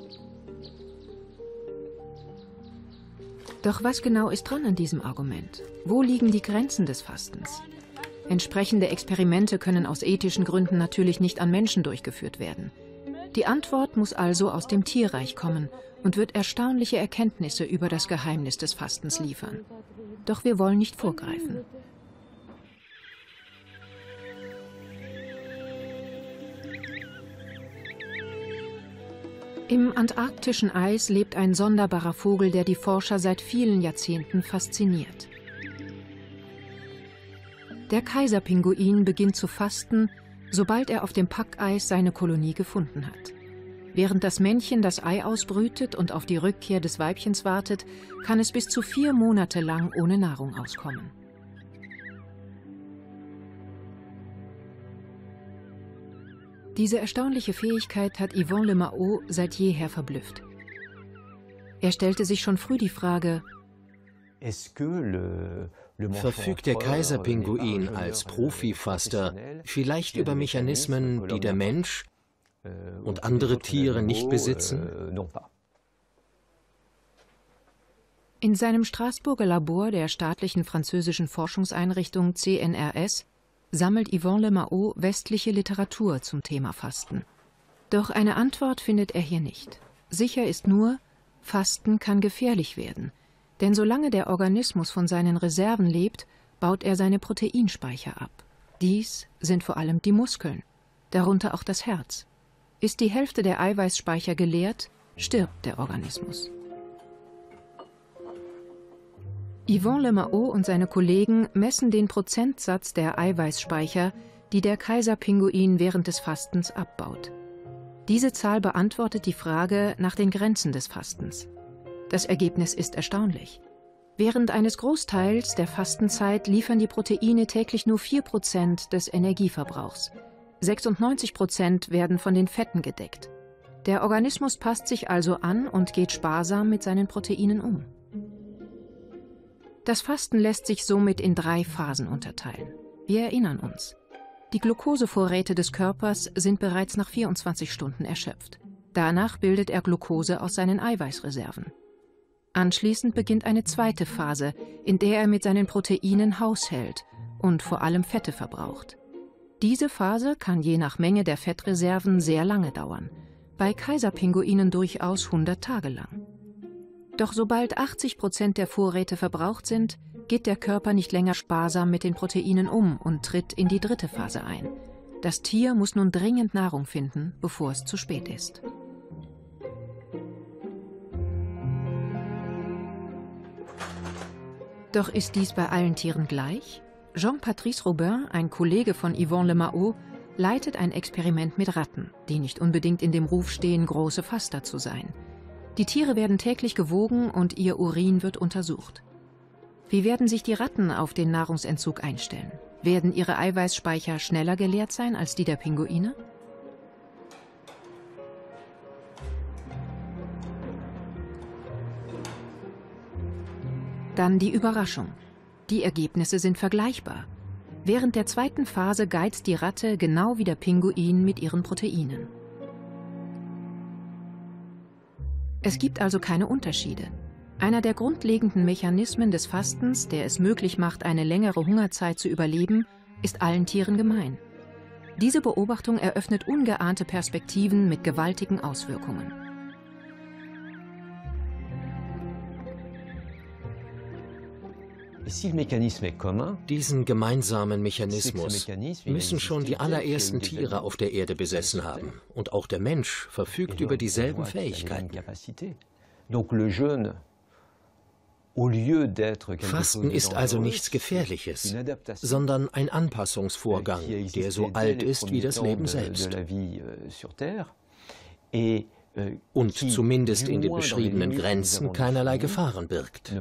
Doch was genau ist dran an diesem Argument? Wo liegen die Grenzen des Fastens? Entsprechende Experimente können aus ethischen Gründen natürlich nicht an Menschen durchgeführt werden. Die Antwort muss also aus dem Tierreich kommen und wird erstaunliche Erkenntnisse über das Geheimnis des Fastens liefern. Doch wir wollen nicht vorgreifen. Im antarktischen Eis lebt ein sonderbarer Vogel, der die Forscher seit vielen Jahrzehnten fasziniert. Der Kaiserpinguin beginnt zu fasten, sobald er auf dem Packeis seine Kolonie gefunden hat. Während das Männchen das Ei ausbrütet und auf die Rückkehr des Weibchens wartet, kann es bis zu vier Monate lang ohne Nahrung auskommen. Diese erstaunliche Fähigkeit hat Yvon Le Mao seit jeher verblüfft. Er stellte sich schon früh die Frage: Verfügt der Kaiserpinguin als Profifaster vielleicht über Mechanismen, die der Mensch und andere Tiere nicht besitzen? In seinem Straßburger Labor der staatlichen französischen Forschungseinrichtung C N R S sammelt Yvon Le Mao westliche Literatur zum Thema Fasten. Doch eine Antwort findet er hier nicht. Sicher ist nur, Fasten kann gefährlich werden. Denn solange der Organismus von seinen Reserven lebt, baut er seine Proteinspeicher ab. Dies sind vor allem die Muskeln, darunter auch das Herz. Ist die Hälfte der Eiweißspeicher geleert, stirbt der Organismus. Yvon Le Mao und seine Kollegen messen den Prozentsatz der Eiweißspeicher, die der Kaiserpinguin während des Fastens abbaut. Diese Zahl beantwortet die Frage nach den Grenzen des Fastens. Das Ergebnis ist erstaunlich. Während eines Großteils der Fastenzeit liefern die Proteine täglich nur vier Prozent des Energieverbrauchs. sechsundneunzig Prozent werden von den Fetten gedeckt. Der Organismus passt sich also an und geht sparsam mit seinen Proteinen um. Das Fasten lässt sich somit in drei Phasen unterteilen. Wir erinnern uns. Die Glukosevorräte des Körpers sind bereits nach vierundzwanzig Stunden erschöpft. Danach bildet er Glucose aus seinen Eiweißreserven. Anschließend beginnt eine zweite Phase, in der er mit seinen Proteinen haushält und vor allem Fette verbraucht. Diese Phase kann je nach Menge der Fettreserven sehr lange dauern, bei Kaiserpinguinen durchaus hundert Tage lang. Doch sobald achtzig Prozent der Vorräte verbraucht sind, geht der Körper nicht länger sparsam mit den Proteinen um und tritt in die dritte Phase ein. Das Tier muss nun dringend Nahrung finden, bevor es zu spät ist. Doch ist dies bei allen Tieren gleich? Jean-Patrice Robin, ein Kollege von Yvon Le Mao, leitet ein Experiment mit Ratten, die nicht unbedingt in dem Ruf stehen, große Faster zu sein. Die Tiere werden täglich gewogen und ihr Urin wird untersucht. Wie werden sich die Ratten auf den Nahrungsentzug einstellen? Werden ihre Eiweißspeicher schneller geleert sein als die der Pinguine? Dann die Überraschung. Die Ergebnisse sind vergleichbar. Während der zweiten Phase geizt die Ratte genau wie der Pinguin mit ihren Proteinen. Es gibt also keine Unterschiede. Einer der grundlegenden Mechanismen des Fastens, der es möglich macht, eine längere Hungerzeit zu überleben, ist allen Tieren gemein. Diese Beobachtung eröffnet ungeahnte Perspektiven mit gewaltigen Auswirkungen. Diesen gemeinsamen Mechanismus müssen schon die allerersten Tiere auf der Erde besessen haben. Und auch der Mensch verfügt über dieselben Fähigkeiten. Fasten ist also nichts Gefährliches, sondern ein Anpassungsvorgang, der so alt ist wie das Leben selbst. Und zumindest in den beschriebenen Grenzen keinerlei Gefahren birgt.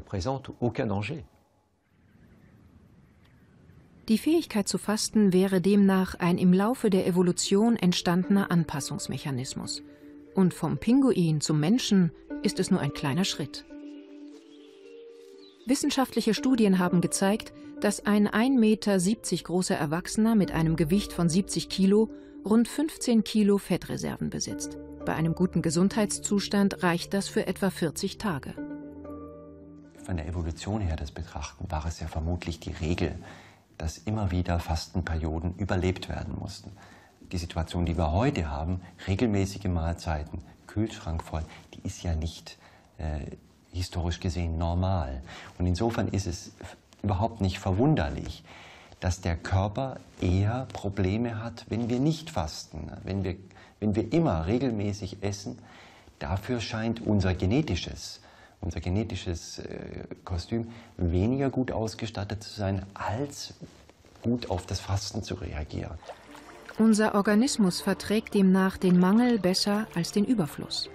Die Fähigkeit zu fasten wäre demnach ein im Laufe der Evolution entstandener Anpassungsmechanismus. Und vom Pinguin zum Menschen ist es nur ein kleiner Schritt. Wissenschaftliche Studien haben gezeigt, dass ein ein Meter siebzig großer Erwachsener mit einem Gewicht von siebzig Kilo rund fünfzehn Kilo Fettreserven besitzt. Bei einem guten Gesundheitszustand reicht das für etwa vierzig Tage. Von der Evolution her das betrachten, war es ja vermutlich die Regel, dass immer wieder Fastenperioden überlebt werden mussten. Die Situation, die wir heute haben, regelmäßige Mahlzeiten, Kühlschrank voll, die ist ja nicht äh, historisch gesehen normal. Und insofern ist es überhaupt nicht verwunderlich, dass der Körper eher Probleme hat, wenn wir nicht fasten. Wenn wir, wenn wir immer regelmäßig essen, dafür scheint unser genetisches unser genetisches äh, Kostüm weniger gut ausgestattet zu sein, als gut auf das Fasten zu reagieren. Unser Organismus verträgt demnach den Mangel besser als den Überfluss.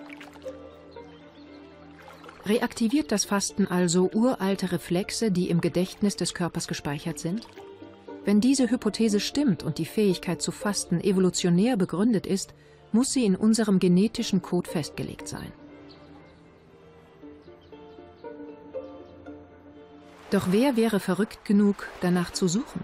Reaktiviert das Fasten also uralte Reflexe, die im Gedächtnis des Körpers gespeichert sind? Wenn diese Hypothese stimmt und die Fähigkeit zu fasten evolutionär begründet ist, muss sie in unserem genetischen Code festgelegt sein. Doch wer wäre verrückt genug, danach zu suchen?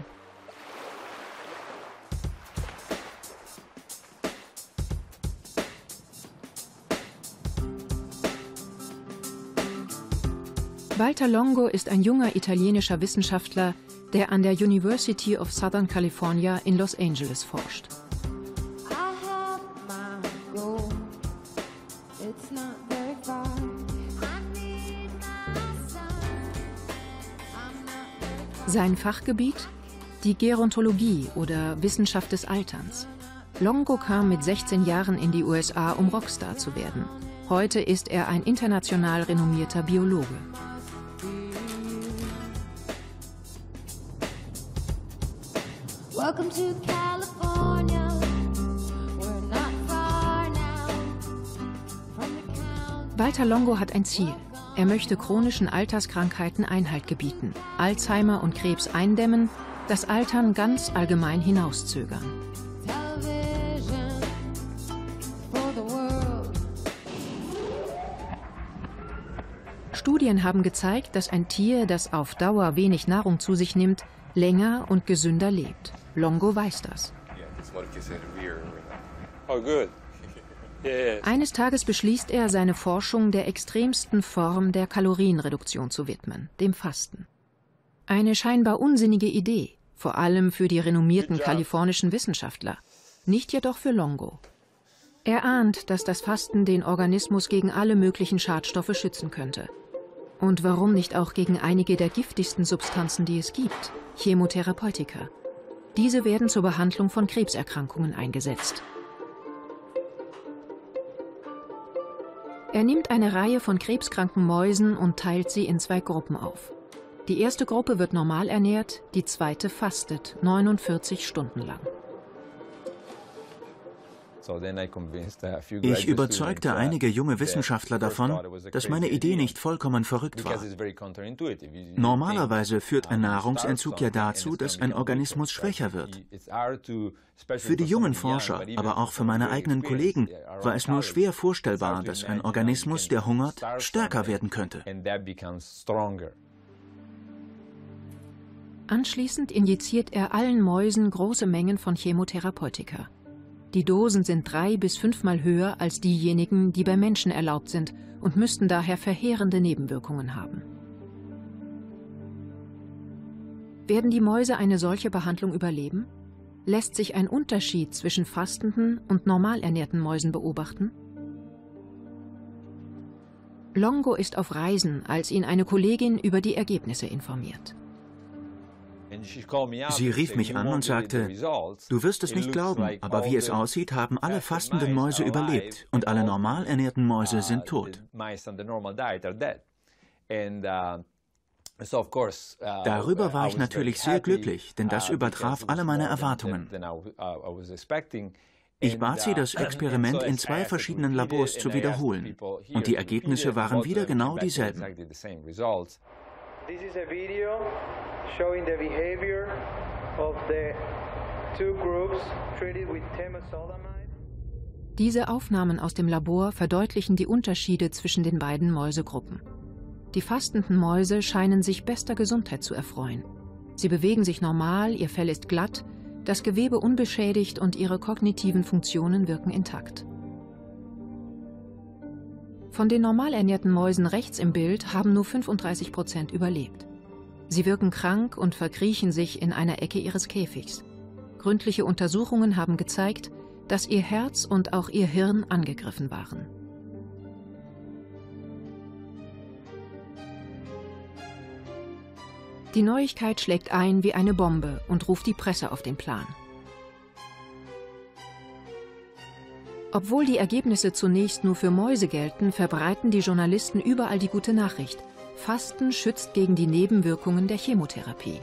Walter Longo ist ein junger italienischer Wissenschaftler, der an der University of Southern California in Los Angeles forscht. Sein Fachgebiet? Die Gerontologie oder Wissenschaft des Alterns. Longo kam mit sechzehn Jahren in die U S A, um Rockstar zu werden. Heute ist er ein international renommierter Biologe. Welcome to California. We're not far Walter Longo hat ein Ziel. Er möchte chronischen Alterskrankheiten Einhalt gebieten, Alzheimer und Krebs eindämmen, das Altern ganz allgemein hinauszögern. Studien haben gezeigt, dass ein Tier, das auf Dauer wenig Nahrung zu sich nimmt, länger und gesünder lebt. Longo weiß das. Eines Tages beschließt er, seine Forschung der extremsten Form der Kalorienreduktion zu widmen, dem Fasten. Eine scheinbar unsinnige Idee, vor allem für die renommierten kalifornischen Wissenschaftler, nicht jedoch für Longo. Er ahnt, dass das Fasten den Organismus gegen alle möglichen Schadstoffe schützen könnte. Und warum nicht auch gegen einige der giftigsten Substanzen, die es gibt, Chemotherapeutika. Diese werden zur Behandlung von Krebserkrankungen eingesetzt. Er nimmt eine Reihe von krebskranken Mäusen und teilt sie in zwei Gruppen auf. Die erste Gruppe wird normal ernährt, die zweite fastet, neunundvierzig Stunden lang. Ich überzeugte einige junge Wissenschaftler davon, dass meine Idee nicht vollkommen verrückt war. Normalerweise führt ein Nahrungsentzug ja dazu, dass ein Organismus schwächer wird. Für die jungen Forscher, aber auch für meine eigenen Kollegen, war es nur schwer vorstellbar, dass ein Organismus, der hungert, stärker werden könnte. Anschließend injiziert er allen Mäusen große Mengen von Chemotherapeutika. Die Dosen sind drei- bis fünfmal höher als diejenigen, die bei Menschen erlaubt sind und müssten daher verheerende Nebenwirkungen haben. Werden die Mäuse eine solche Behandlung überleben? Lässt sich ein Unterschied zwischen fastenden und normal ernährten Mäusen beobachten? Longo ist auf Reisen, als ihn eine Kollegin über die Ergebnisse informiert. Sie rief mich an und sagte, du wirst es nicht glauben, aber wie es aussieht, haben alle fastenden Mäuse überlebt und alle normal ernährten Mäuse sind tot. Darüber war ich natürlich sehr glücklich, denn das übertraf alle meine Erwartungen. Ich bat sie, das Experiment in zwei verschiedenen Labors zu wiederholen, und die Ergebnisse waren wieder genau dieselben. This is a video showing the behavior of the two groups treated with temozolomide. Diese Aufnahmen aus dem Labor verdeutlichen die Unterschiede zwischen den beiden Mäusegruppen. Die fastenden Mäuse scheinen sich bester Gesundheit zu erfreuen. Sie bewegen sich normal, ihr Fell ist glatt, das Gewebe unbeschädigt und ihre kognitiven Funktionen wirken intakt. Von den normal ernährten Mäusen rechts im Bild haben nur fünfunddreißig Prozent überlebt. Sie wirken krank und verkriechen sich in einer Ecke ihres Käfigs. Gründliche Untersuchungen haben gezeigt, dass ihr Herz und auch ihr Hirn angegriffen waren. Die Neuigkeit schlägt ein wie eine Bombe und ruft die Presse auf den Plan. Obwohl die Ergebnisse zunächst nur für Mäuse gelten, verbreiten die Journalisten überall die gute Nachricht. Fasten schützt gegen die Nebenwirkungen der Chemotherapie.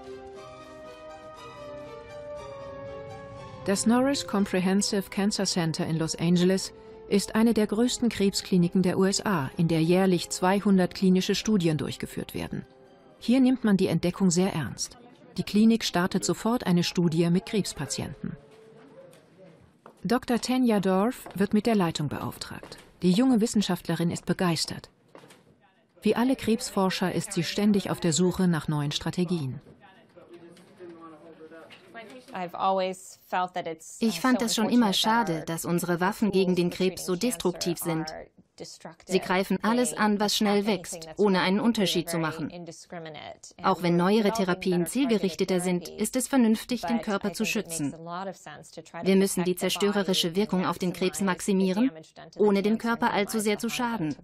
Das Norris Comprehensive Cancer Center in Los Angeles ist eine der größten Krebskliniken der U S A, in der jährlich zweihundert klinische Studien durchgeführt werden. Hier nimmt man die Entdeckung sehr ernst. Die Klinik startet sofort eine Studie mit Krebspatienten. Doktor Tanya Dorff wird mit der Leitung beauftragt. Die junge Wissenschaftlerin ist begeistert. Wie alle Krebsforscher ist sie ständig auf der Suche nach neuen Strategien. Ich fand es schon immer schade, dass unsere Waffen gegen den Krebs so destruktiv sind. Sie greifen alles an, was schnell wächst, ohne einen Unterschied zu machen. Auch wenn neuere Therapien zielgerichteter sind, ist es vernünftig, den Körper zu schützen. Wir müssen die zerstörerische Wirkung auf den Krebs maximieren, ohne dem Körper allzu sehr zu schaden.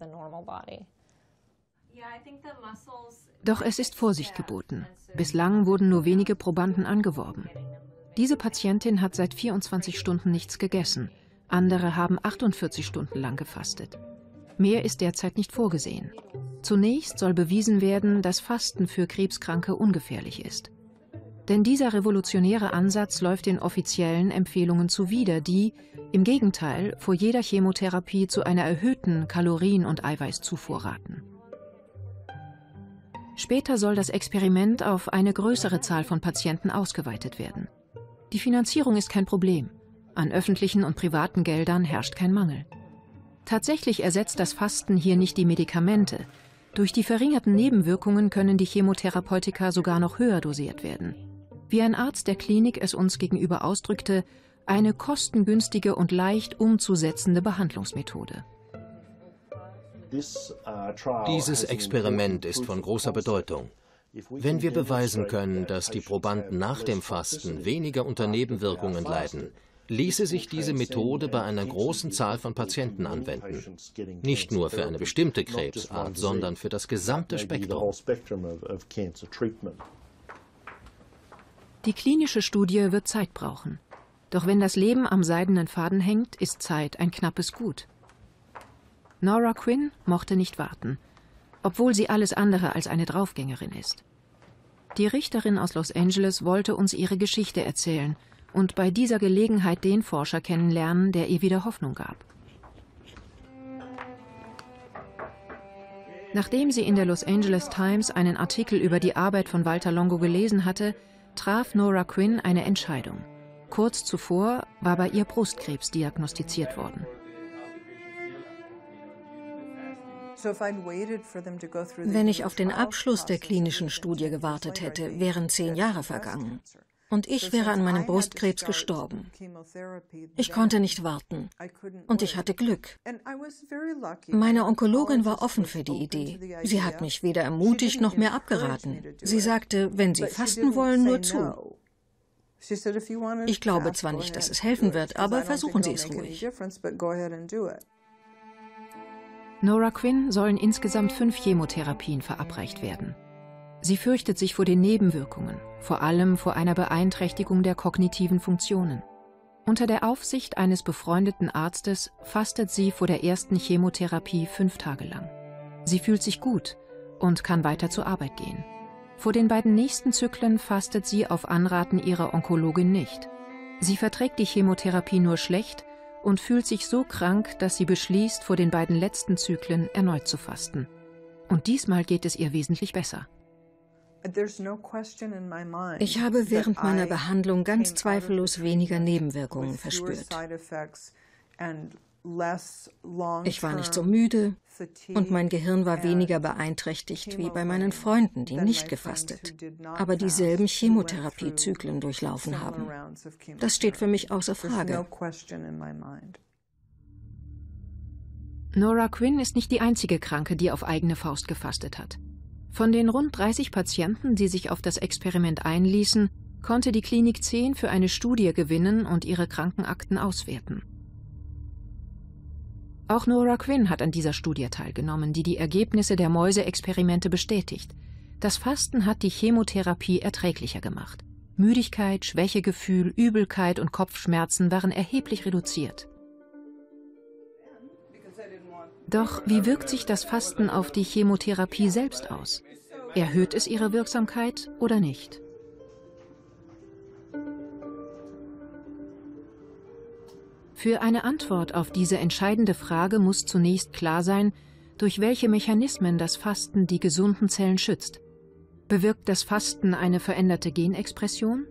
Doch es ist Vorsicht geboten. Bislang wurden nur wenige Probanden angeworben. Diese Patientin hat seit vierundzwanzig Stunden nichts gegessen. Andere haben achtundvierzig Stunden lang gefastet. Mehr ist derzeit nicht vorgesehen. Zunächst soll bewiesen werden, dass Fasten für Krebskranke ungefährlich ist. Denn dieser revolutionäre Ansatz läuft den offiziellen Empfehlungen zuwider, die, im Gegenteil, vor jeder Chemotherapie zu einer erhöhten Kalorien- und Eiweißzufuhr raten. Später soll das Experiment auf eine größere Zahl von Patienten ausgeweitet werden. Die Finanzierung ist kein Problem. An öffentlichen und privaten Geldern herrscht kein Mangel. Tatsächlich ersetzt das Fasten hier nicht die Medikamente. Durch die verringerten Nebenwirkungen können die Chemotherapeutika sogar noch höher dosiert werden. Wie ein Arzt der Klinik es uns gegenüber ausdrückte, eine kostengünstige und leicht umzusetzende Behandlungsmethode. Dieses Experiment ist von großer Bedeutung. Wenn wir beweisen können, dass die Probanden nach dem Fasten weniger unter Nebenwirkungen leiden, ließe sich diese Methode bei einer großen Zahl von Patienten anwenden. Nicht nur für eine bestimmte Krebsart, sondern für das gesamte Spektrum. Die klinische Studie wird Zeit brauchen. Doch wenn das Leben am seidenen Faden hängt, ist Zeit ein knappes Gut. Nora Quinn mochte nicht warten, obwohl sie alles andere als eine Draufgängerin ist. Die Richterin aus Los Angeles wollte uns ihre Geschichte erzählen und bei dieser Gelegenheit den Forscher kennenlernen, der ihr wieder Hoffnung gab. Nachdem sie in der Los Angeles Times einen Artikel über die Arbeit von Walter Longo gelesen hatte, traf Nora Quinn eine Entscheidung. Kurz zuvor war bei ihr Brustkrebs diagnostiziert worden. Wenn ich auf den Abschluss der klinischen Studie gewartet hätte, wären zehn Jahre vergangen. Und ich wäre an meinem Brustkrebs gestorben. Ich konnte nicht warten. Und ich hatte Glück. Meine Onkologin war offen für die Idee. Sie hat mich weder ermutigt noch mehr abgeraten. Sie sagte, wenn Sie fasten wollen, nur zu. Ich glaube zwar nicht, dass es helfen wird, aber versuchen Sie es ruhig. Nora Quinn sollen insgesamt fünf Chemotherapien verabreicht werden. Sie fürchtet sich vor den Nebenwirkungen, vor allem vor einer Beeinträchtigung der kognitiven Funktionen. Unter der Aufsicht eines befreundeten Arztes fastet sie vor der ersten Chemotherapie fünf Tage lang. Sie fühlt sich gut und kann weiter zur Arbeit gehen. Vor den beiden nächsten Zyklen fastet sie auf Anraten ihrer Onkologin nicht. Sie verträgt die Chemotherapie nur schlecht und fühlt sich so krank, dass sie beschließt, vor den beiden letzten Zyklen erneut zu fasten. Und diesmal geht es ihr wesentlich besser. Ich habe während meiner Behandlung ganz zweifellos weniger Nebenwirkungen verspürt. Ich war nicht so müde und mein Gehirn war weniger beeinträchtigt wie bei meinen Freunden, die nicht gefastet, aber dieselben Chemotherapiezyklen durchlaufen haben. Das steht für mich außer Frage. Nora Quinn ist nicht die einzige Kranke, die auf eigene Faust gefastet hat. Von den rund dreißig Patienten, die sich auf das Experiment einließen, konnte die Klinik zehn für eine Studie gewinnen und ihre Krankenakten auswerten. Auch Nora Quinn hat an dieser Studie teilgenommen, die die Ergebnisse der Mäuseexperimente bestätigt. Das Fasten hat die Chemotherapie erträglicher gemacht. Müdigkeit, Schwächegefühl, Übelkeit und Kopfschmerzen waren erheblich reduziert. Doch wie wirkt sich das Fasten auf die Chemotherapie selbst aus? Erhöht es ihre Wirksamkeit oder nicht? Für eine Antwort auf diese entscheidende Frage muss zunächst klar sein, durch welche Mechanismen das Fasten die gesunden Zellen schützt. Bewirkt das Fasten eine veränderte Genexpression?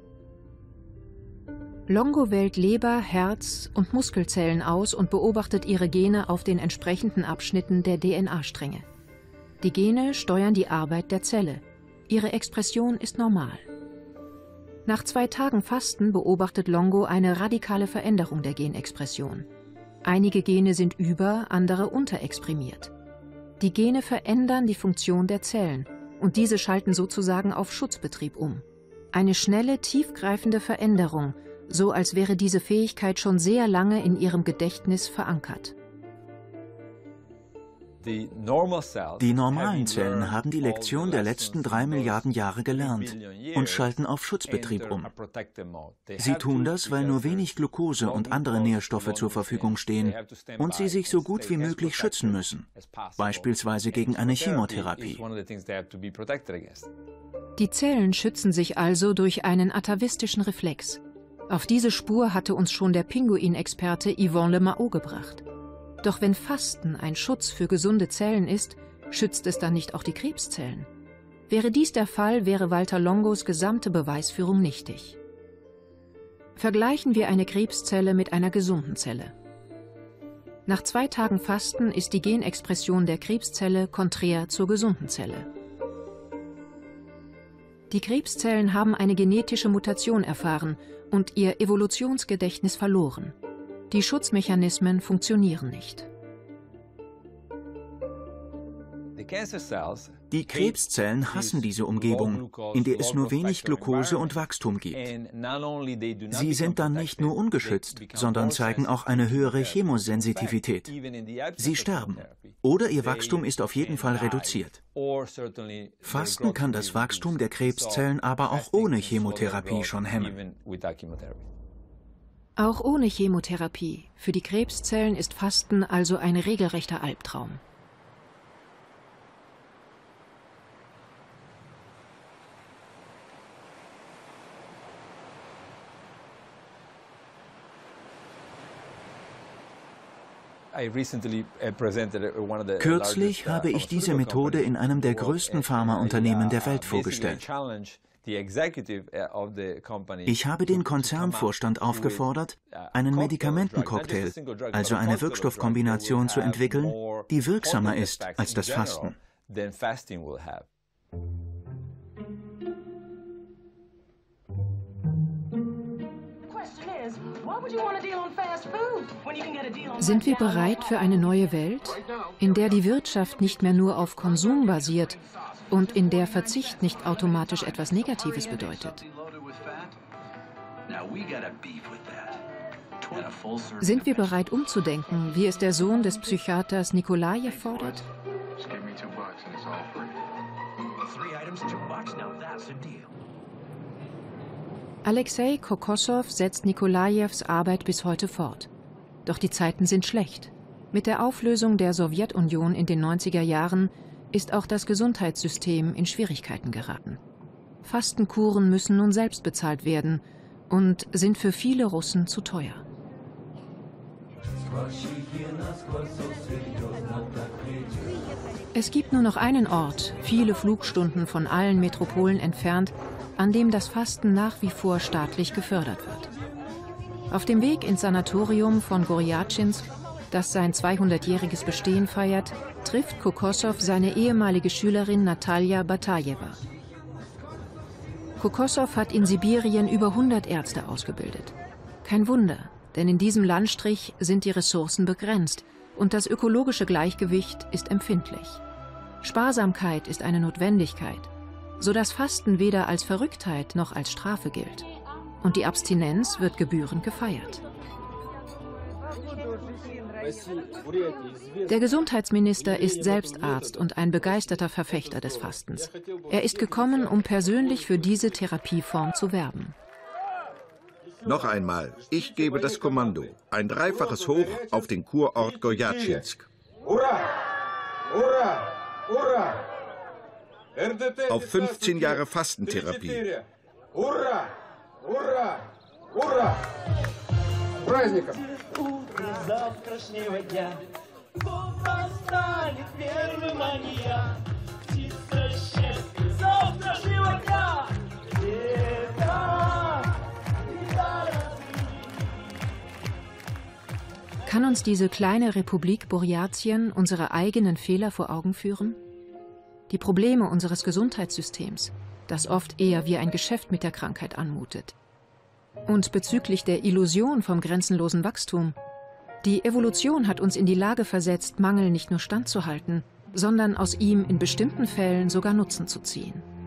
Longo wählt Leber, Herz und Muskelzellen aus und beobachtet ihre Gene auf den entsprechenden Abschnitten der D N A-Stränge. Die Gene steuern die Arbeit der Zelle. Ihre Expression ist normal. Nach zwei Tagen Fasten beobachtet Longo eine radikale Veränderung der Genexpression. Einige Gene sind über-, andere unterexprimiert. Die Gene verändern die Funktion der Zellen und diese schalten sozusagen auf Schutzbetrieb um. Eine schnelle, tiefgreifende Veränderung, so als wäre diese Fähigkeit schon sehr lange in ihrem Gedächtnis verankert. Die normalen Zellen haben die Lektion der letzten drei Milliarden Jahre gelernt und schalten auf Schutzbetrieb um. Sie tun das, weil nur wenig Glucose und andere Nährstoffe zur Verfügung stehen und sie sich so gut wie möglich schützen müssen, beispielsweise gegen eine Chemotherapie. Die Zellen schützen sich also durch einen atavistischen Reflex. Auf diese Spur hatte uns schon der Pinguinexperte Yvon Le Mao gebracht. Doch wenn Fasten ein Schutz für gesunde Zellen ist, schützt es dann nicht auch die Krebszellen? Wäre dies der Fall, wäre Walter Longos gesamte Beweisführung nichtig. Vergleichen wir eine Krebszelle mit einer gesunden Zelle. Nach zwei Tagen Fasten ist die Genexpression der Krebszelle konträr zur gesunden Zelle. Die Krebszellen haben eine genetische Mutation erfahren und ihr Evolutionsgedächtnis verloren. Die Schutzmechanismen funktionieren nicht. Die Krebszellen hassen diese Umgebung, in der es nur wenig Glucose und Wachstum gibt. Sie sind dann nicht nur ungeschützt, sondern zeigen auch eine höhere Chemosensitivität. Sie sterben. Oder ihr Wachstum ist auf jeden Fall reduziert. Fasten kann das Wachstum der Krebszellen aber auch ohne Chemotherapie schon hemmen. Auch ohne Chemotherapie. Für die Krebszellen ist Fasten also ein regelrechter Albtraum. Kürzlich habe ich diese Methode in einem der größten Pharmaunternehmen der Welt vorgestellt. Ich habe den Konzernvorstand aufgefordert, einen Medikamentencocktail, also eine Wirkstoffkombination zu entwickeln, die wirksamer ist als das Fasten. Sind wir bereit für eine neue Welt, in der die Wirtschaft nicht mehr nur auf Konsum basiert und in der Verzicht nicht automatisch etwas Negatives bedeutet? Sind wir bereit umzudenken, wie es der Sohn des Psychiaters Nikolajew fordert? Alexei Kokossow setzt Nikolajews Arbeit bis heute fort. Doch die Zeiten sind schlecht. Mit der Auflösung der Sowjetunion in den neunziger Jahren ist auch das Gesundheitssystem in Schwierigkeiten geraten. Fastenkuren müssen nun selbst bezahlt werden und sind für viele Russen zu teuer. Es gibt nur noch einen Ort, viele Flugstunden von allen Metropolen entfernt, an dem das Fasten nach wie vor staatlich gefördert wird. Auf dem Weg ins Sanatorium von Goryatschinsk, das sein zweihundertjähriges Bestehen feiert, trifft Kokossow seine ehemalige Schülerin Natalja Batajewa. Kokossow hat in Sibirien über hundert Ärzte ausgebildet. Kein Wunder, denn in diesem Landstrich sind die Ressourcen begrenzt und das ökologische Gleichgewicht ist empfindlich. Sparsamkeit ist eine Notwendigkeit, sodass Fasten weder als Verrücktheit noch als Strafe gilt. Und die Abstinenz wird gebührend gefeiert. Der Gesundheitsminister ist selbst Arzt und ein begeisterter Verfechter des Fastens. Er ist gekommen, um persönlich für diese Therapieform zu werben. Noch einmal, ich gebe das Kommando. Ein dreifaches Hoch auf den Kurort Goryatschinsk. Auf fünfzehn Jahre Fastentherapie. Hurra! Hurra! Hurra! Праздником! Kann uns diese kleine Republik Burjatien unsere eigenen Fehler vor Augen führen? Die Probleme unseres Gesundheitssystems, das oft eher wie ein Geschäft mit der Krankheit anmutet. Und bezüglich der Illusion vom grenzenlosen Wachstum. Die Evolution hat uns in die Lage versetzt, Mangel nicht nur standzuhalten, sondern aus ihm in bestimmten Fällen sogar Nutzen zu ziehen.